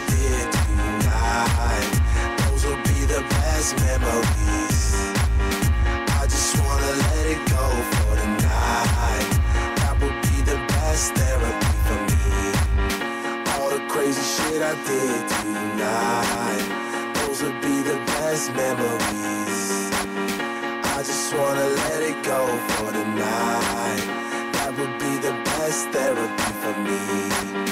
did tonight, those will be the best memories. I just wanna let it go for the night. That would be the best therapy for me. All the crazy shit I did tonight, those would be the best memories. I just wanna let it go for the night. That would be the best therapy for me.